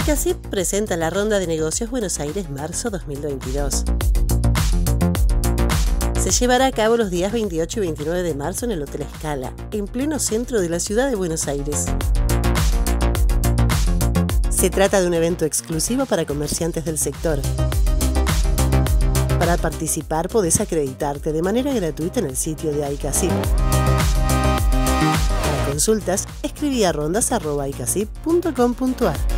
AICASIP presenta la Ronda de Negocios Buenos Aires marzo 2022. Se llevará a cabo los días 28 y 29 de marzo en el Hotel Scala, en pleno centro de la ciudad de Buenos Aires. Se trata de un evento exclusivo para comerciantes del sector. Para participar podés acreditarte de manera gratuita en el sitio de AICASIP. Para consultas, escribí a rondas@aicasip.com.ar.